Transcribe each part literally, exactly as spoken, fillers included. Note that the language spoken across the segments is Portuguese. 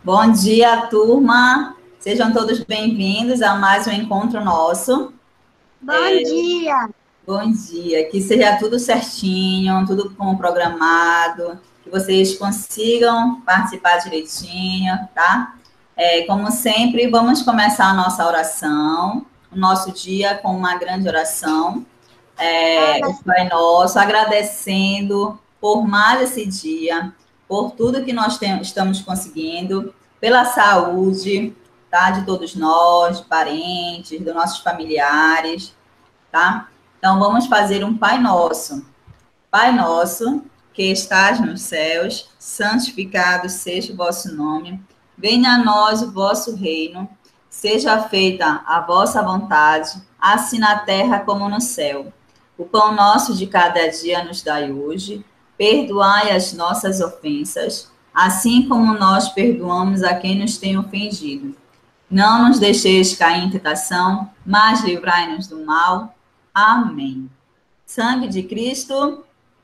Bom dia, turma. Sejam todos bem-vindos a mais um encontro nosso. Bom é... dia. Bom dia. Que seja tudo certinho, tudo como programado, que vocês consigam participar direitinho, tá? É, como sempre, vamos começar a nossa oração, o nosso dia com uma grande oração. É, o Pai Nosso, agradecendo por mais esse dia, por tudo que nós temos, estamos conseguindo, pela saúde, tá? De todos nós, parentes, dos nossos familiares, tá? Então, vamos fazer um Pai Nosso. Pai Nosso, que estás nos céus, santificado seja o vosso nome, venha a nós o vosso reino, seja feita a vossa vontade, assim na terra como no céu. O pão nosso de cada dia nos dai hoje, perdoai as nossas ofensas, assim como nós perdoamos a quem nos tem ofendido. Não nos deixeis cair em tentação, mas livrai-nos do mal. Amém. Sangue de Cristo,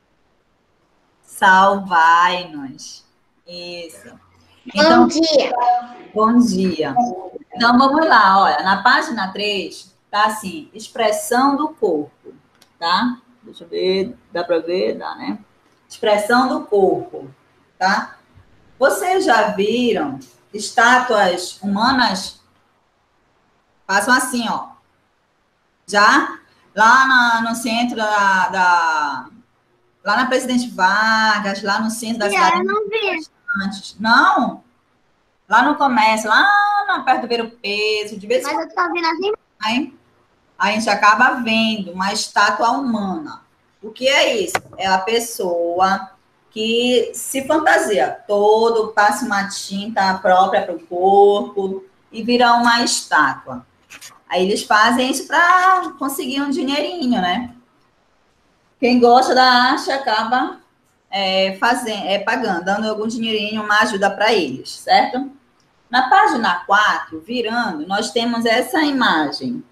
salvai-nos. Isso. Então, bom dia. Bom dia. Então, vamos lá, olha, na página três, tá assim, expressão do corpo, tá? Deixa eu ver, dá para ver? Dá, né? Expressão do corpo, tá? Vocês já viram estátuas humanas? Passam assim, ó. Já? Lá na, no centro da, da... Lá na Presidente Vargas, lá no centro da cidade. Eu não vi. Não? Lá no comércio, lá na, perto do Ver o Peso, de vez em quando. Mas eu tô vendo assim. Aí, a gente acaba vendo uma estátua humana. O que é isso? É a pessoa que se fantasia todo, passa uma tinta própria para o corpo e vira uma estátua. Aí eles fazem isso para conseguir um dinheirinho, né? Quem gosta da arte acaba é, fazendo, é, pagando, dando algum dinheirinho, uma ajuda para eles, certo? Na página quatro, virando, nós temos essa imagem.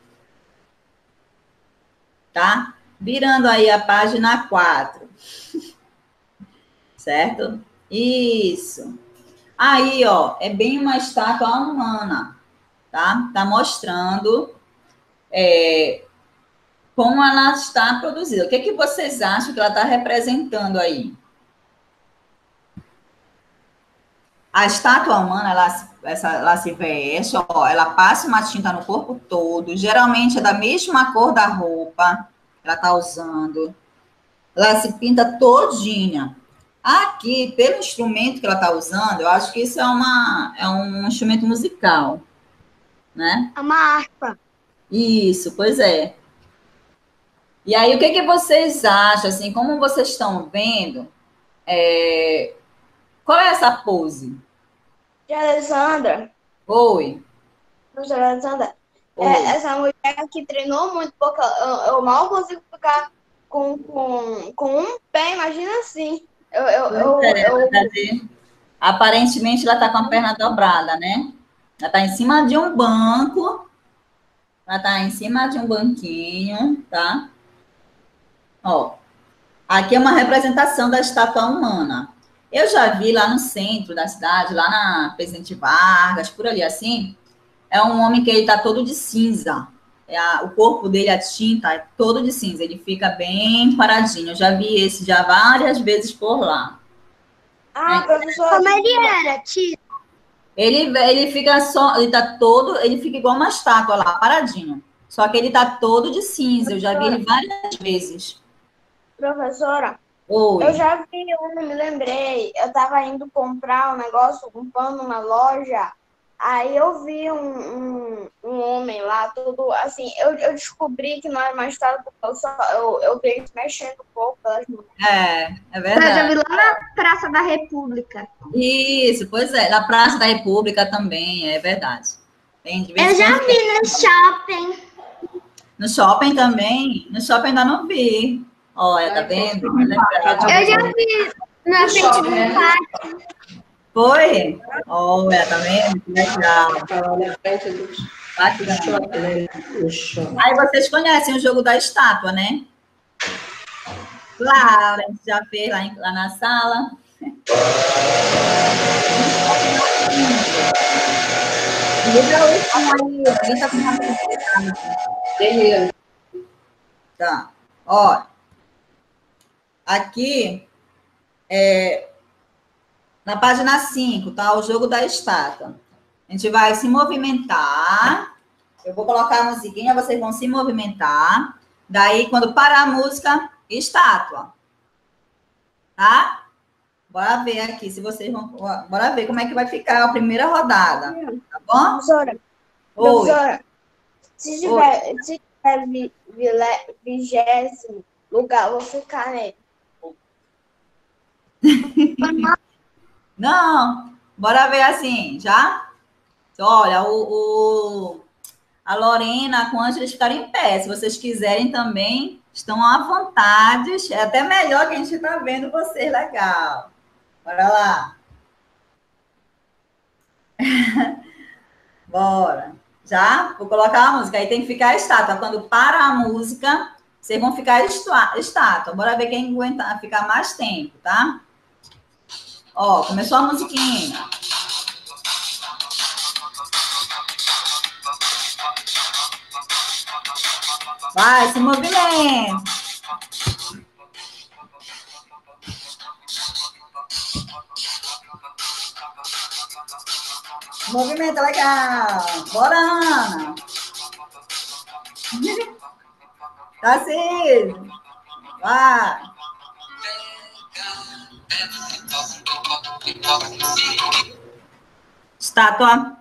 Tá? Virando aí a página quatro. Certo? Isso. Aí, ó, é bem uma estátua humana, tá? Tá mostrando é, como ela está produzida. O que, que vocês acham que ela está representando aí? A estátua humana, ela, essa, ela se veste, ó, ela passa uma tinta no corpo todo, geralmente é da mesma cor da roupa que ela está usando. Ela se pinta todinha. Aqui, pelo instrumento que ela está usando, eu acho que isso é, uma, é um instrumento musical, né? É uma harpa. Isso, pois é. E aí, o que, que vocês acham, assim, como vocês estão vendo, é... qual é essa pose? De Alessandra. Oi. Professora Alessandra, é, essa mulher que treinou muito, porque eu, eu mal consigo ficar com, com, com um pé, imagina assim. Eu, eu, eu, é, eu... Aparentemente, ela está com a perna dobrada, né? Ela está em cima de um banco. Ela está em cima de um banquinho, tá? Ó, aqui é uma representação da estátua humana. Eu já vi lá no centro da cidade, lá na Presidente Vargas, por ali assim, é um homem que ele tá todo de cinza. É a, o corpo dele, a tinta, é todo de cinza. Ele fica bem paradinho. Eu já vi esse já várias vezes por lá. Ah, é, professora. Como ele era, tia? Ele, ele fica só, ele tá todo, ele fica igual uma estátua lá, paradinho. Só que ele tá todo de cinza. Eu já vi ele várias vezes. Professora, Oi. Eu já vi um, me lembrei. Eu tava indo comprar um negócio, um pano na loja. Aí eu vi um, um, um homem lá, tudo assim. Eu, eu descobri que não era mais tarde, porque eu, só, eu, eu vi eles mexendo um pouco pelas mãos. É, é verdade. Eu já vi lá na Praça da República. Isso, pois é. Na Praça da República também, é verdade. Tem de vez eu já vi no shopping. No shopping também? No shopping ainda não vi. Olha, tá vendo? Eu já vi na frente do parque. Foi? Olha, tá vendo? Que legal. Na frente do shopping. Aí vocês conhecem o jogo da estátua, né? Claro, a gente já fez lá, em, lá na sala. Liga o som aí, grita com rapidez. Beleza. Tá. Ó, aqui, é, na página cinco, tá? O jogo da estátua. A gente vai se movimentar. Eu vou colocar a musiquinha, vocês vão se movimentar. Daí, quando parar a música, estátua. Tá? Bora ver aqui, se vocês vão... Bora ver como é que vai ficar a primeira rodada. Tá bom? Professora, Oi. professora, se tiver, se tiver vi- vile- vigésimo lugar, eu vou ficar nele. Não, bora ver assim, já? Olha, o, o- a Lorena com o Ângelo ficaram em pé. Se vocês quiserem também, estão à vontade. É até melhor que a gente está vendo vocês legal. Bora lá. Bora. Já? Vou colocar a música. Aí tem que ficar estátua. Quando para a música, vocês vão ficar estua- estátua. Bora ver quem aguenta ficar mais tempo, tá? Ó, começou a musiquinha. Vai, se movimenta. Movimento legal. Bora, Ana. Tá assim. Vai. Estátua.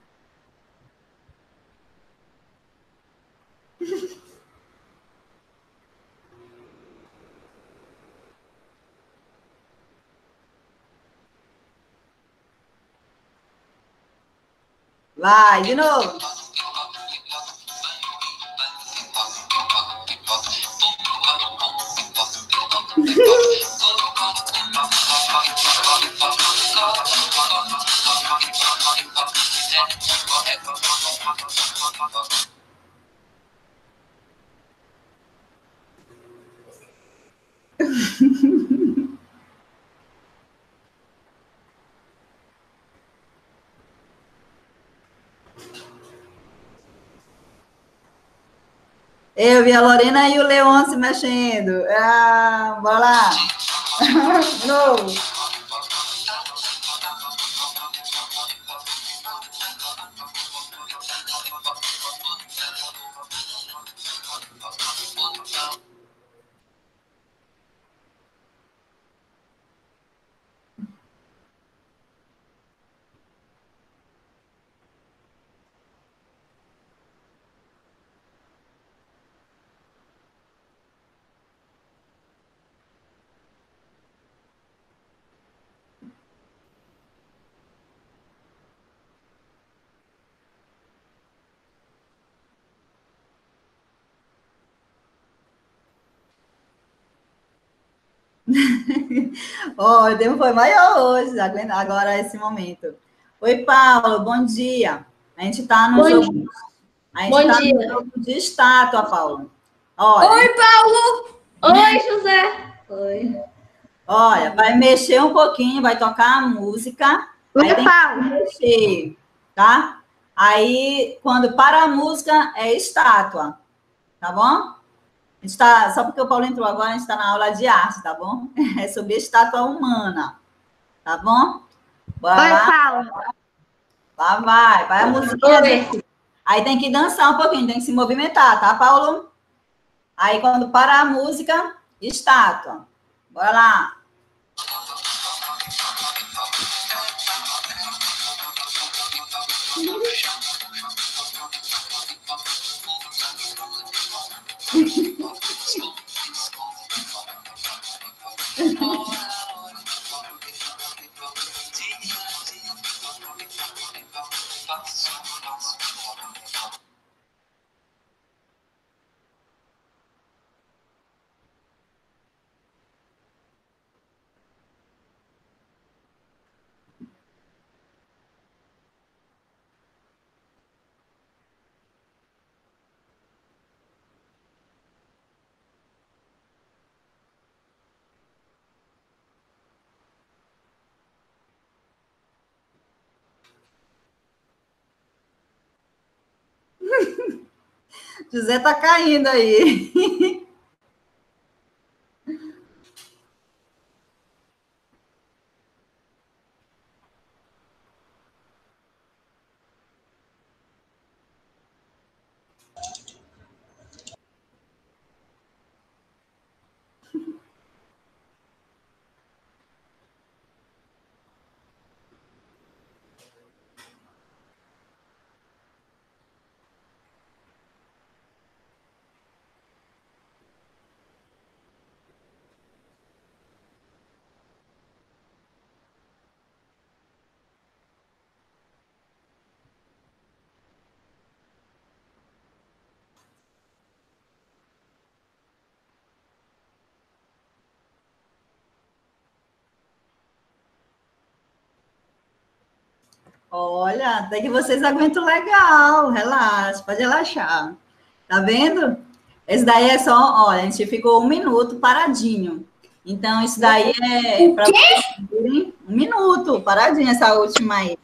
Vai, de novo. Eu vi a Lorena e o Leon se mexendo. Ah, bora lá. De novo. Ó, o tempo foi maior hoje, agora esse momento. Oi, Paulo, bom dia. A gente está no Bom jogo. dia. A gente Bom está no dia. jogo de estátua, Paulo. Olha, Oi, Paulo! Oi, José! Oi. olha, vai mexer um pouquinho, vai tocar a música. Oi, Aí tem Paulo. que mexer, tá? Aí, quando para a música, é estátua, tá bom? A gente tá, só porque o Paulo entrou agora, a gente está na aula de arte, tá bom? É sobre estátua humana, tá bom? Bora Oi, lá? Paulo. Lá vai, vai a musiquinha. Oi. Aí tem que dançar um pouquinho, tem que se movimentar, tá, Paulo? Aí quando parar a música, estátua. Bora lá. José tá caindo aí. Olha, até que vocês aguentam legal. Relaxa, pode relaxar. Tá vendo? Esse daí é só, olha, a gente ficou um minuto paradinho. Então, isso daí é para vocês verem um minuto paradinho, essa última aí.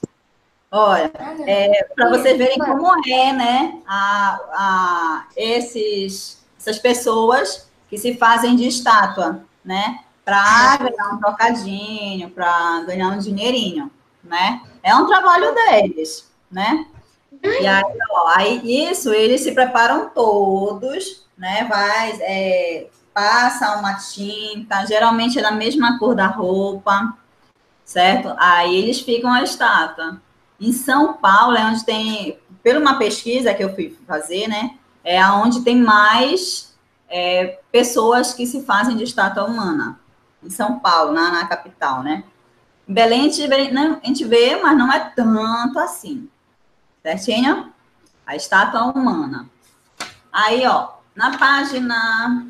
Olha, é, para vocês verem como é, né? A, a, esses, essas pessoas que se fazem de estátua, né? Para ganhar um trocadinho, para ganhar um dinheirinho, né? É um trabalho deles, né? E aí, ó, aí isso, eles se preparam todos, né? Vai, é, passa uma tinta, geralmente é da mesma cor da roupa, certo? Aí eles ficam a estátua. Em São Paulo é onde tem, por uma pesquisa que eu fui fazer, né? É onde tem mais é, pessoas que se fazem de estátua humana. Em São Paulo, na, na capital, né? Em Belém a gente, vê, não, a gente vê, mas não é tanto assim. Certinho? A estátua humana. Aí, ó, na página...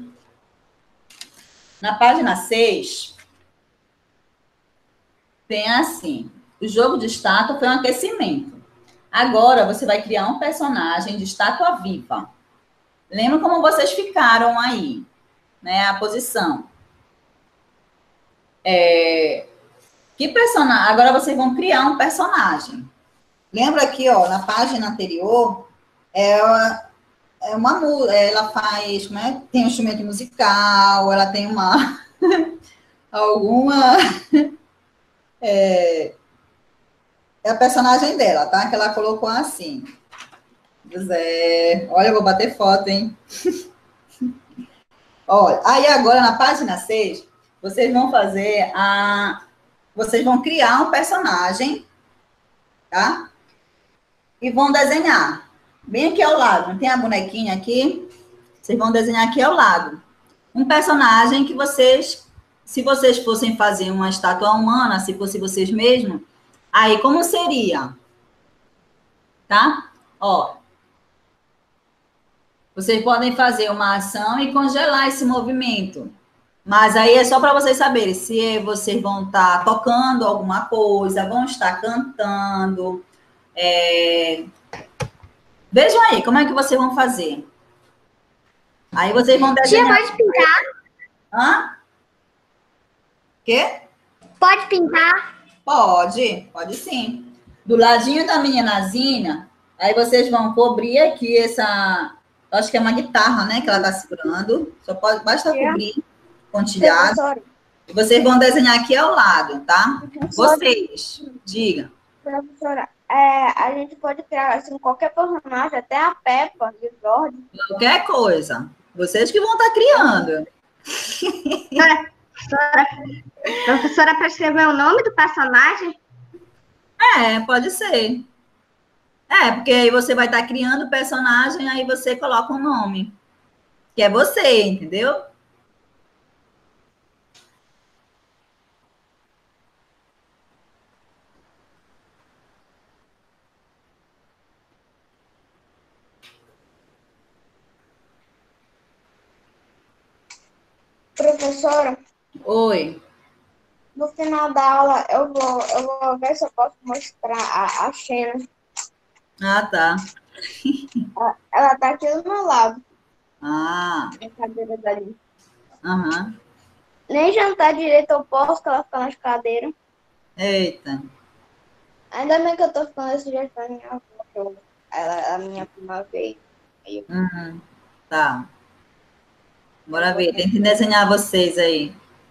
Na página seis, tem assim, o jogo de estátua foi um aquecimento. Agora, você vai criar um personagem de estátua viva. Lembra como vocês ficaram aí, né? A posição. É... Que personagem? Agora, vocês vão criar um personagem. Lembra aqui, ó, na página anterior, ela, é uma, ela faz, como é? Tem um instrumento musical, ela tem uma, alguma, é, é a personagem dela, tá? Que ela colocou assim. José, olha, eu vou bater foto, hein? Olha, aí agora na página seis, vocês vão fazer a, vocês vão criar um personagem, tá? E vão desenhar. Bem aqui ao lado, não tem a bonequinha aqui? Vocês vão desenhar aqui ao lado. Um personagem que vocês, se vocês fossem fazer uma estátua humana, se fosse vocês mesmos, aí como seria? Tá? Ó. Vocês podem fazer uma ação e congelar esse movimento. Mas aí é só para vocês saberem se vocês vão estar tocando alguma coisa, vão estar cantando. É... Vejam aí, como é que vocês vão fazer? Aí vocês vão desenhar... Tia, pode pintar? Hã? Quê? Pode pintar? Pode, pode sim. Do ladinho da meninazinha, aí vocês vão cobrir aqui essa... Acho que é uma guitarra, né? Que ela tá segurando. Só pode, basta cobrir, pontilhado. Professora. E vocês vão desenhar aqui ao lado, tá? Professora. Vocês, diga. Professora, é, a gente pode criar assim, qualquer personagem, até a Peppa e o George. Qualquer coisa. Vocês que vão estar criando. Professora, professora, para escrever o nome do personagem? É, pode ser. É, porque aí você vai estar criando o personagem, aí você coloca um nome. Que é você, entendeu? Professora, Oi. no final da aula eu vou, eu vou ver se eu posso mostrar a, a Xena. Ah, tá. Ela, ela tá aqui do meu lado, Ah, na cadeira dali. aham. Nem jantar direito eu posso, que ela fica nas cadeiras. Eita. Ainda bem que eu tô ficando desse jeito da minha avó, que eu- ela, a minha prima veio. Aí eu... Uhum. Tá. Bora ver. Tentem desenhar vocês aí.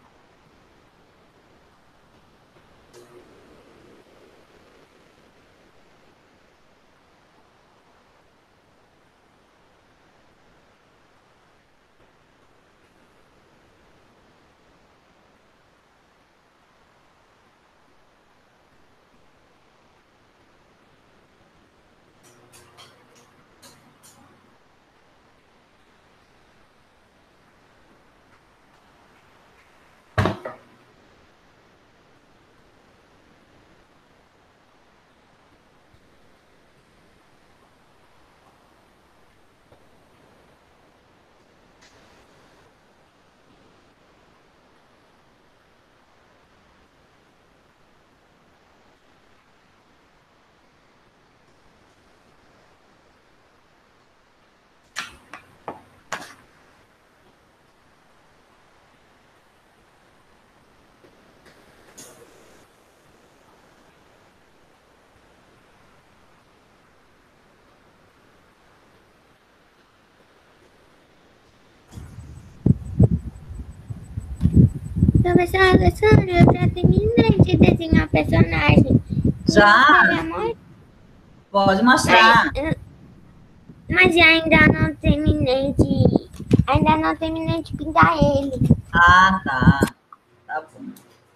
Professor, professor, eu já terminei de desenhar o personagem. Já? Muito... Pode mostrar. Mas, mas ainda não terminei de... Ainda não terminei de pintar ele. Ah, tá. Tá bom.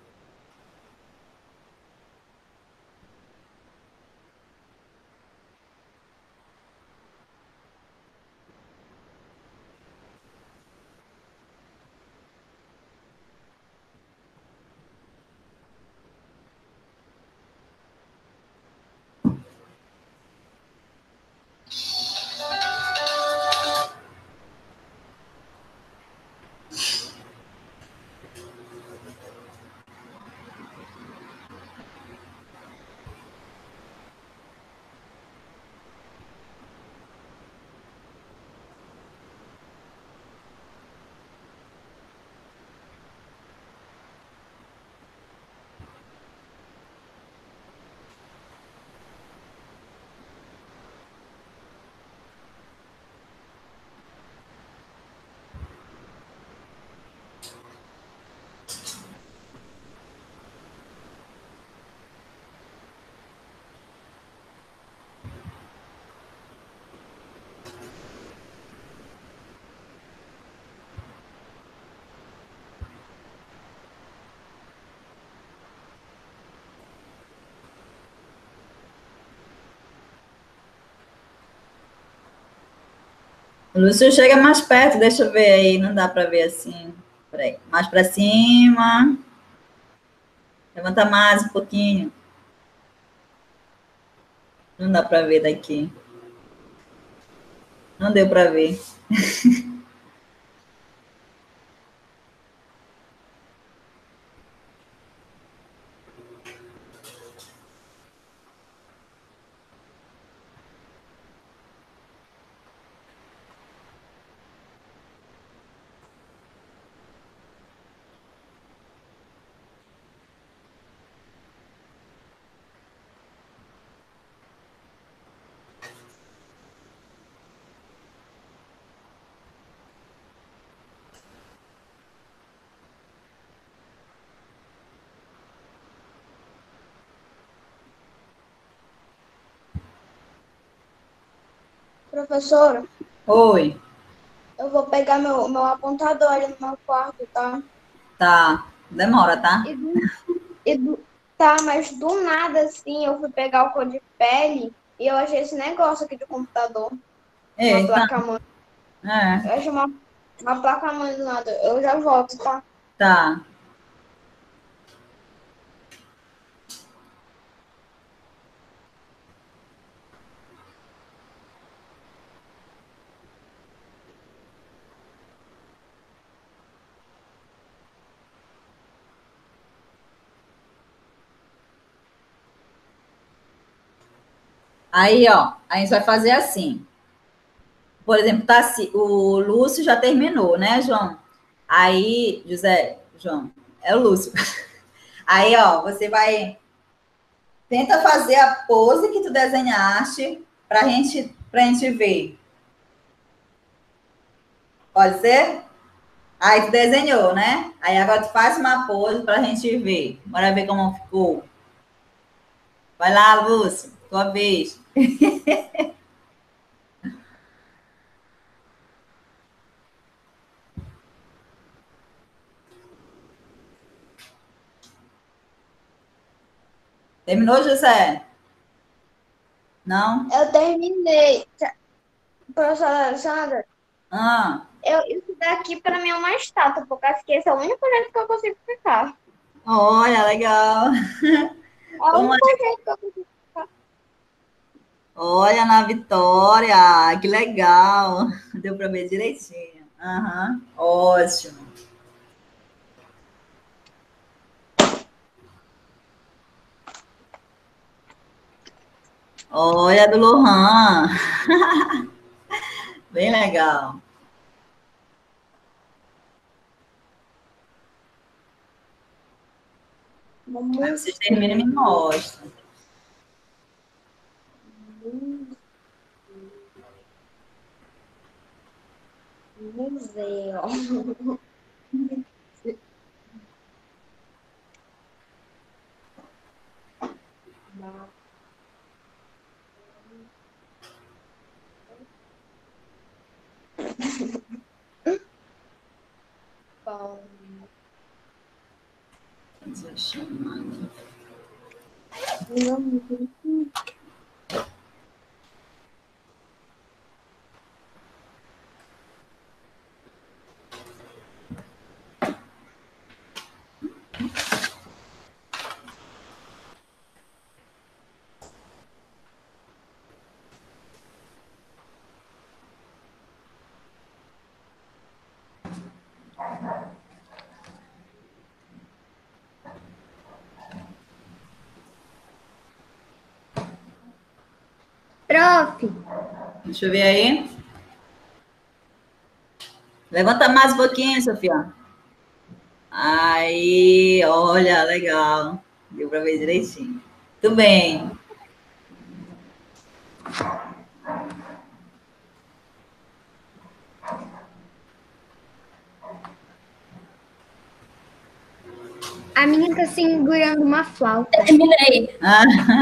O Lúcio chega mais perto, deixa eu ver aí. Não dá para ver assim. Peraí. Mais para cima. Levanta mais um pouquinho. Não dá para ver daqui. Não deu para ver. Professora, Oi. eu vou pegar meu, meu apontador ali no meu quarto, tá? Tá. Demora, tá? E do, e do, tá, mas do nada, assim, eu fui pegar o cor de pele e eu achei esse negócio aqui de computador. Uma Eita. placa-mãe. É. Eu achei uma, uma placa-mãe do nada. Eu já volto, tá? Tá. Aí, ó, a gente vai fazer assim. Por exemplo, tá, assim, o Lúcio já terminou, né, João? Aí, José, João, é o Lúcio. Aí, ó, você vai... Tenta fazer a pose que tu desenhaste pra gente, pra gente ver. Pode ser? Aí tu desenhou, né? Aí agora tu faz uma pose pra gente ver. Bora ver como ficou. Vai lá, Lúcio. Tua vez. Terminou, José? Não? Eu terminei. Professora Alessandra, Ah, eu, isso daqui pra mim é uma estátua, porque acho que esse é o único jeito que eu consigo ficar. olha, legal. É o Como é? único jeito que eu consigo ficar. Olha na Vitória, que legal. Deu para ver direitinho. Aham, ótimo. Olha a do Lohan. Bem legal. Aí vocês terminam e me mostram. Museu. Bom. Deixa eu chamar aqui. Prof, Deixa eu ver aí. Levanta mais um pouquinho, Sofia. Aí, olha, legal. Deu para ver direitinho. Muito bem. a menina tá segurando uma flauta. Terminei. Ah,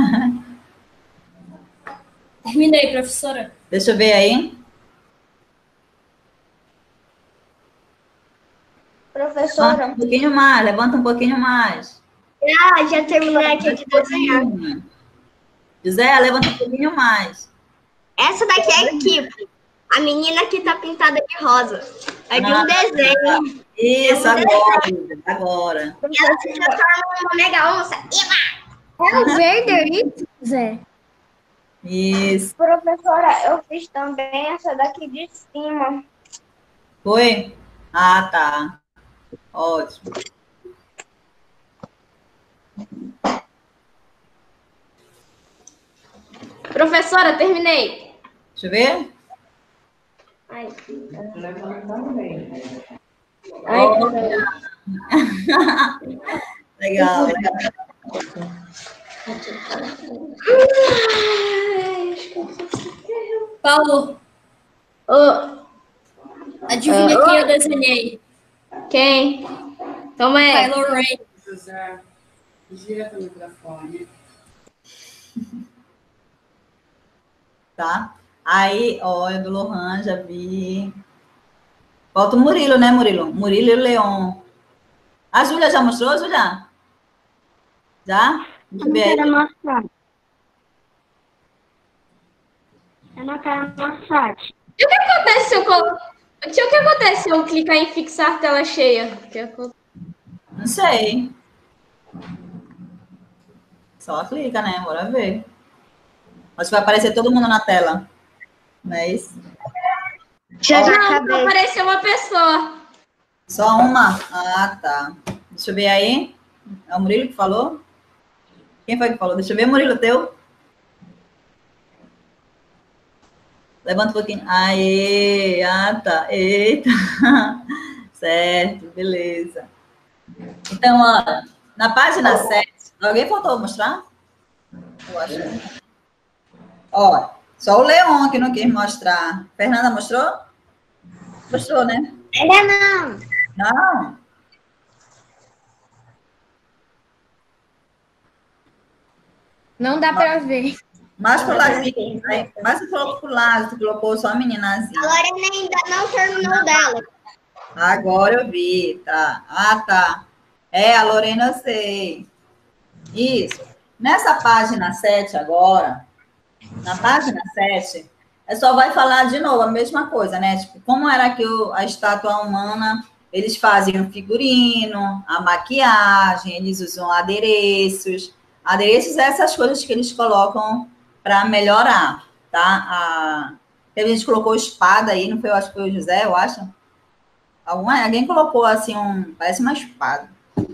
Terminei, professora. deixa eu ver aí. Levanta Professora, um pouquinho mais, levanta um pouquinho mais. Ah, já terminei aqui de desenhar. José, levanta um pouquinho mais. Essa daqui é a equipe. A menina que tá pintada de rosa. É de um Ah, desenho. Isso, agora, José, agora. E ela se transforma numa mega onça. É o verde aí, Zé? Isso. professora, eu fiz também essa daqui de cima. Foi? Ah, tá. Ótimo. Professora, terminei. Deixa eu ver. Ai, Ai, Legal, legal. Paulo, Ô, adivinha quem eu desenhei? quem? Toma aí. Kylo Ren. José, gira para o microfone. Tá? Aí, olha, do Lohan, já vi. Falta o Murilo, né, Murilo? Murilo e o Leon. A Júlia já mostrou, Júlia? Já? Deixa eu ver aí. mostrar. Eu não quero mostrar. O que acontece se eu colo... O que acontece se eu clicar em fixar tela cheia? O que acontece? Não sei. Só clica, né? Bora ver. Acho que vai aparecer todo mundo na tela. Não é isso? Já, já Não, acabei. apareceu uma pessoa. Só uma? Ah, tá. Deixa eu ver aí. É o Murilo que falou? Quem foi que falou? Deixa eu ver, Murilo, teu. Levanta um pouquinho. Aê, ah, tá. Eita. Certo, beleza. Então, ó, na página sete, alguém faltou mostrar? Eu acho. Ó, só o Leon que não quis mostrar. Fernanda mostrou? Gostou, né? Ainda não. Não? Não dá pra ver. Mais pro ladinho, né? Mais pro pro lado, tu colocou só a meninazinha. A Lorena ainda não terminou dela. Agora eu vi, tá. Ah, tá. É, a Lorena eu sei. Isso. Nessa página sete agora, na página sete, é só vai falar de novo a mesma coisa, né? Tipo, como era que o, a estátua humana, eles fazem o figurino, a maquiagem, eles usam adereços. Adereços é essas coisas que eles colocam para melhorar, tá? A, a gente colocou espada aí, não foi? Eu acho que foi o José, eu acho. Alguma, alguém colocou assim, um, parece uma espada.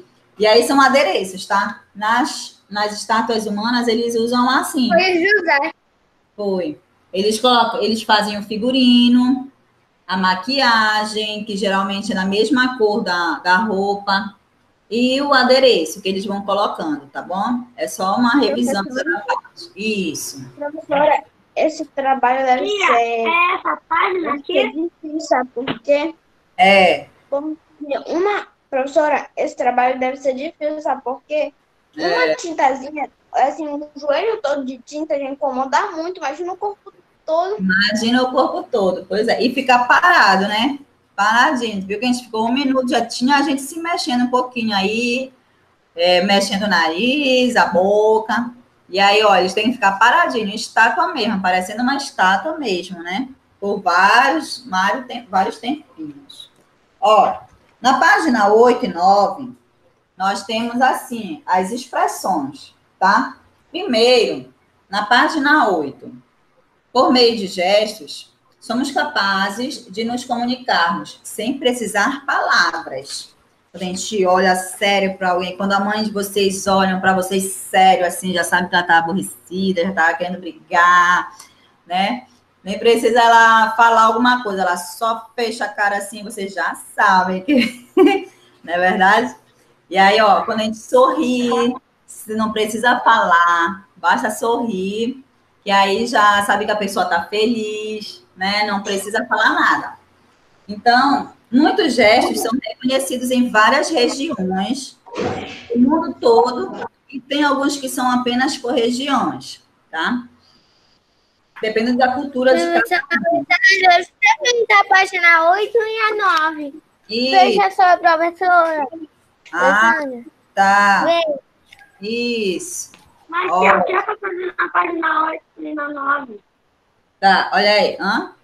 E aí são adereços, tá? Nas, nas estátuas humanas, eles usam assim. Foi o José. Foi. Eles colocam, eles fazem o figurino, a maquiagem, que geralmente é na mesma cor da, da roupa, e o adereço que eles vão colocando, tá bom? É só uma revisão da parte. Isso. Professora, esse trabalho deve Tia, ser, é essa página deve ser aqui? difícil, sabe por quê? É. Porque uma, professora, esse trabalho deve ser difícil, sabe por quê? Uma É. tintazinha, assim, um joelho todo de tinta já incomoda muito, imagina o corpo todo. Imagina o corpo todo, pois é. E ficar parado, né? Paradinho. Viu que a gente ficou um minuto, já tinha a gente se mexendo um pouquinho aí, é, mexendo o nariz, a boca. E aí, olha, eles têm que ficar paradinhos, estátua mesmo, parecendo uma estátua mesmo, né? Por vários, vários, vários tempinhos. Ó, na página oito e nove, nós temos assim, as expressões, tá? Primeiro, na página oito, por meio de gestos, somos capazes de nos comunicarmos sem precisar palavras. Quando a gente olha sério para alguém, quando a mãe de vocês olham para vocês sério, assim, já sabe que ela está aborrecida, já está querendo brigar, né? Nem precisa ela falar alguma coisa, ela só fecha a cara assim, vocês já sabem que... Não é verdade? E aí, ó, quando a gente sorri, você não precisa falar, basta sorrir, que aí já sabe que a pessoa está feliz, né? Não precisa falar nada. Então, muitos gestos são reconhecidos em várias regiões do mundo todo, e tem alguns que são apenas por regiões, tá? Dependendo da cultura de cada um. Você perguntar a página oito e a nove. E... Veja só, professora. Ah, tá. Vem. Isso. Mas Ó. eu quero fazer na página oito e na nove. Tá, olha aí. Hã?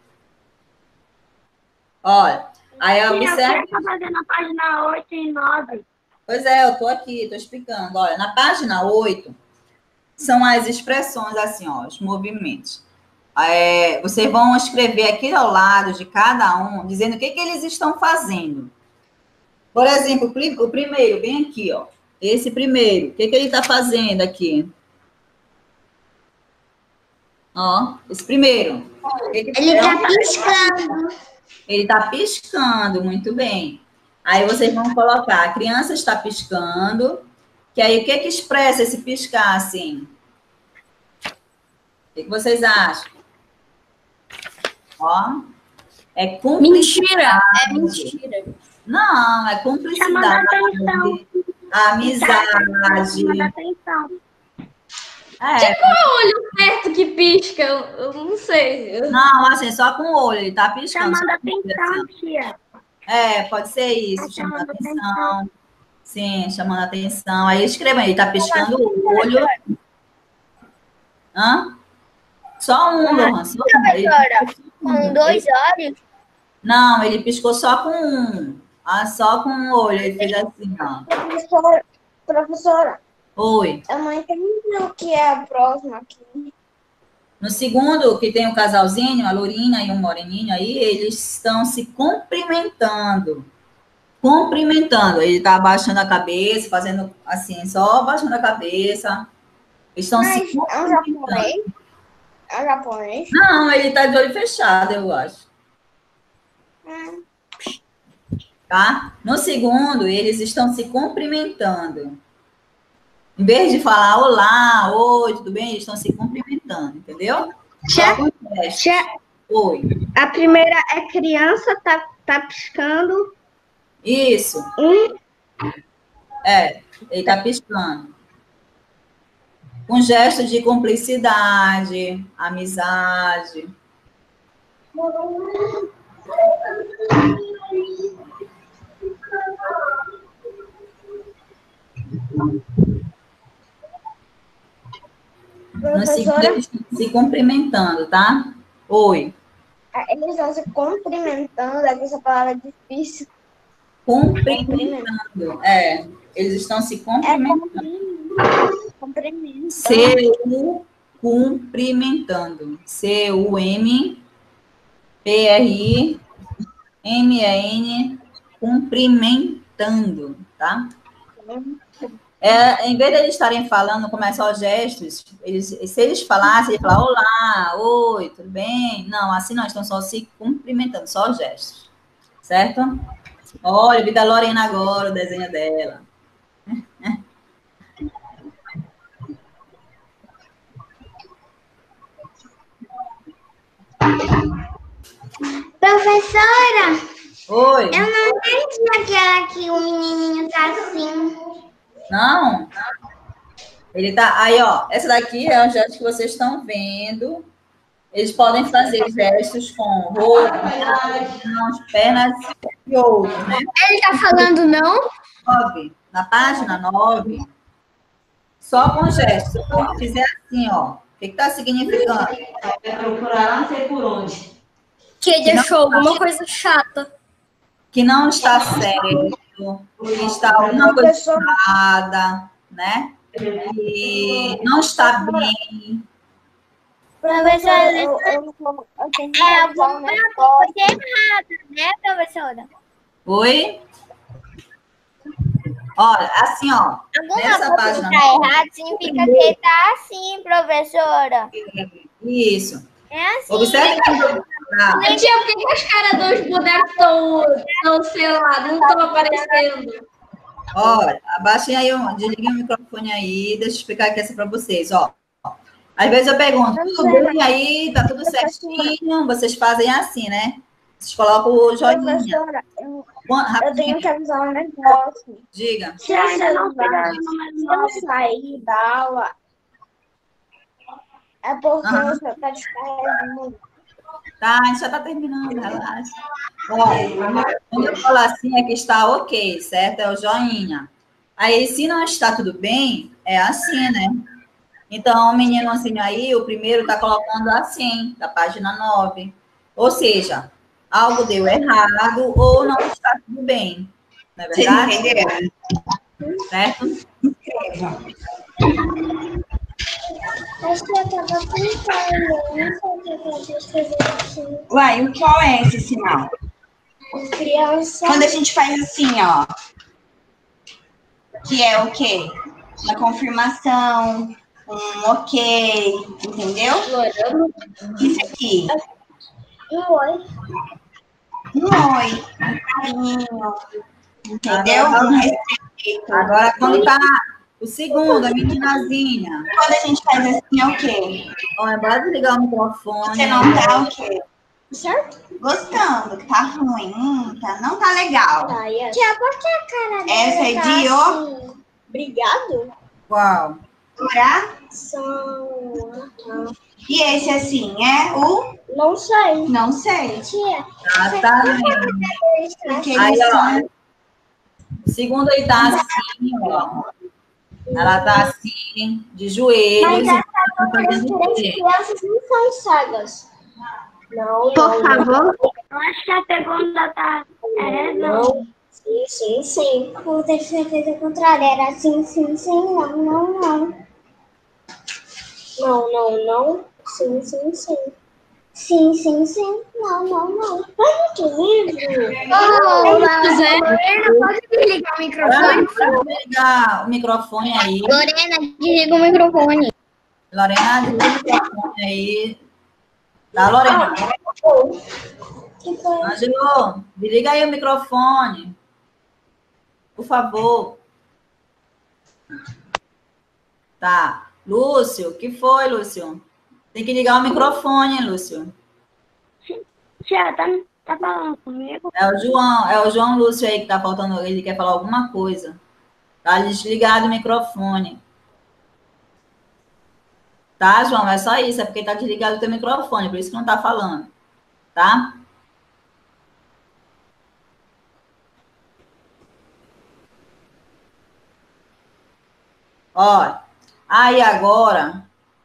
Olha, aí Eu observa. quero fazer na página oito e nove. Pois é, eu tô aqui, tô explicando. Olha, na página oito, são as expressões assim, ó, os movimentos. É, vocês vão escrever aqui ao lado de cada um, dizendo o que, que eles estão fazendo. Por exemplo, o primeiro, bem aqui, ó. Esse primeiro, o que, que ele está fazendo aqui? Ó, esse primeiro. Que que Ele tá é? piscando. Ele está piscando, muito bem. Aí vocês vão colocar, a criança está piscando, que aí o que, que expressa esse piscar assim? O que, que vocês acham? Ó, é cumplicidade. Mentira, é mentira. Não, é cumplicidade. Chamando Amizade. Chamando atenção. É, Olho perto que pisca, eu, eu não sei. Eu- não, assim, só com o olho, ele tá piscando. Chamando só com o olho, atenção, assim. tia. É, pode ser isso, Tá chamando chamando atenção. Sim, chamando atenção. Aí escreva aí, tá piscando o olho. Hã? Só um, Lohan, só um. Ele- Professora, com dois olhos. Não, ele piscou só com um. Ah, só com o olho. Ele fez assim, ó. Professora, professora, Oi. eu não entendi o que é a próxima aqui. No segundo, que tem o casalzinho, a Lourinha e o Moreninho aí, eles estão se cumprimentando. Cumprimentando. Ele tá abaixando a cabeça, fazendo assim, só abaixando a cabeça. Eles estão se Mas é um cumprimentando. japonês? É um japonês? Não, ele tá de olho fechado, eu acho. Hum. Tá? No segundo, eles estão se cumprimentando. Em vez de falar olá, oi, tudo bem? Eles estão se cumprimentando, entendeu? Tia, Só com gesto. tia, Oi. a primeira é criança, tá, tá piscando. Isso. Um. É, ele tá piscando. Um gesto de cumplicidade, amizade. No segundo, eles estão se cumprimentando, tá? Oi. Eles estão se cumprimentando, é que essa palavra é difícil. Cumprimentando. É, eles estão se cumprimentando. Cumprimento. C-U cumprimentando. C-U-M P R I M E N cumprimentando, tá? É, em vez de eles estarem falando, como é só gestos, eles, se eles falassem, eles falavam, olá, oi, tudo bem? Não, assim não, estão só se cumprimentando, só gestos, certo? Olha, vi da Lorena agora, o desenho dela. Professora, Oi. eu não entendi aquela que o menininho tá assim. Não? Ele tá... Aí, ó, essa daqui é o gesto que vocês estão vendo. Eles podem fazer gestos com roupa, mãos, pernas e outros, né? Ele tá falando não? nove, na página nove, só com gestos. Se eu fizer assim, ó, o que está significando? É procurar não sei por onde. Que ele achou alguma coisa chata. Que não está certo, que está alguma coisa errada, né? Que não está bem. Professora, Eu, eu, eu, eu tenho que é realizar um alguma negócio. coisa errada, né, professora? Oi? Olha, assim, ó. Alguma Nessa coisa página que tá errada significa que tá assim, professora. Isso. É assim. Observe quando... Ah, Tia, por que que as caras dos bonecos estão, não, sei lá, não estão aparecendo? olha, abaixem aí, o- desliguem o microfone aí, deixa eu explicar aqui essa para vocês, ó. Às vezes eu pergunto, tudo bem aí, tá tudo certinho? Vocês fazem assim, né? Vocês colocam o joinha. Professora, eu, Quan- eu tenho Rapidinho, que avisar um negócio. diga. Se eu, se eu sair da aula, é porque Aham. o senhor tá descarregando. Tá, a gente já tá terminando, relaxa. Ó, quando eu falo assim é que está ok, certo? É o joinha. Aí, se não está tudo bem, é assim, né? Então, o menino assim aí, o primeiro tá colocando assim, da página nove. Ou seja, algo deu errado ou não está tudo bem. Não é Vocês verdade? entenderam? Certo? Escreva. Acho que eu tava pintando, eu não sei o que eu vou escrever aqui. Uai, o qual é esse sinal? Criança. Quando a gente faz assim, ó. Que é o quê? Uma confirmação, um ok, entendeu? Isso aqui. Um oi. Um oi, um carinho, entendeu? Um respeito. Agora, quando tá o segundo, a meninazinha. Quando a gente faz assim, é o quê? Ó, é bora desligar o microfone. Você não tá o quê? Certo? Gostando, que tá ruim, hum, tá, não tá legal. Tia, por que a cara dela Essa é tá de o assim? Obrigado. Qual? coração. E esse assim é o Não sei. não sei. Tia, Ah, tá vendo? Porque Aí, eles ó, são o segundo ele tá assim, ó. Ela tá assim, de joelhos. Mas e essa tá fazendo três quê? crianças não são cegas. Não, Por favor. Eu acho que a pergunta tá... É, não. Sim, sim, sim. Eu tenho certeza contrária. Era sim, sim, sim, não, não, não. Não, não, não. Sim, sim, sim. Sim, sim, sim. Não, não, não. Vai no livro. Lorena, pode desligar o microfone? Vamos ligar o microfone aí. Lorena, desliga o microfone. Lorena, desliga o microfone aí. Tá, Lorena? Que foi? Ângelo, desliga aí o microfone. Por favor. Tá. Lúcio, o que foi, Lúcio? Tem que ligar o microfone, Lúcio. Tia, tá, Tá falando comigo? É o João, é o João Lúcio aí que tá faltando, ele quer falar alguma coisa. Tá desligado o microfone. Tá, João? É só isso, é porque tá desligado o teu microfone, por isso que não tá falando. Tá? Olha, aí agora...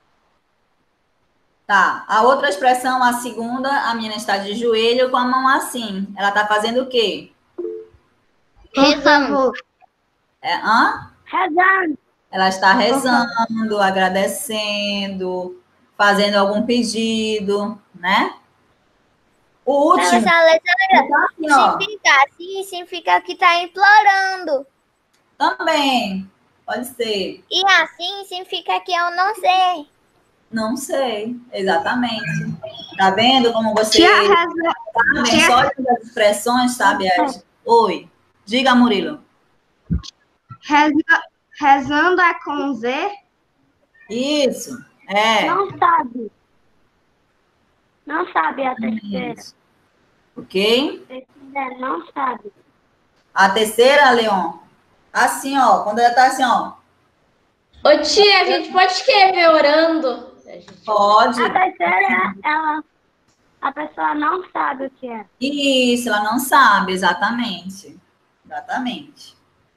Tá, a outra expressão, a segunda, a menina está de joelho com a mão assim. Ela tá fazendo o quê? Rezando. É, hã? Rezando. Ela está rezando, agradecendo, fazendo algum pedido, né? O último... Professora Alessandra, então, assim, ó, significa assim, significa que tá implorando. também, pode ser. E assim significa que eu não sei. Não sei, exatamente. Tá vendo como você Tia Reza- sabem tia- só as expressões, sabe? As... Oi, diga, Murilo. Reza- rezando é com Z? Isso, é. Não sabe. Não sabe a terceira. Isso. Ok? Terceira não sabe. A terceira, Leon, assim, ó, quando ela tá assim, ó, Ô tia, a gente pode escrever orando? A gente... pode. A terceira, ela, a pessoa não sabe o que é. Isso, ela não sabe, exatamente. Exatamente.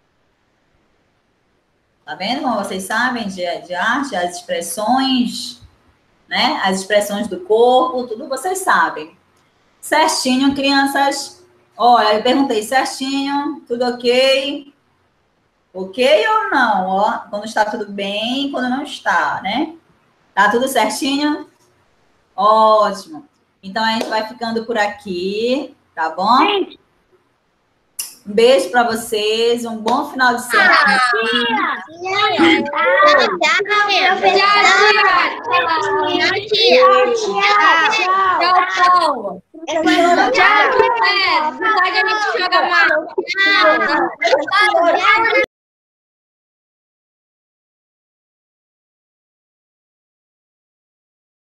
Tá vendo como vocês sabem de, de arte, as expressões, né? As expressões do corpo, tudo vocês sabem. Certinho, crianças. Olha, eu perguntei certinho, tudo ok? Ok ou não? Ó, quando está tudo bem, quando não está, né? Tá tudo certinho? Ótimo. Então, a gente vai ficando por aqui, tá bom? Gente, Um beijo para vocês, um bom final de semana. tia! Tchau, tchau. Tchau, é, verdade, a gente joga mais. Tchau.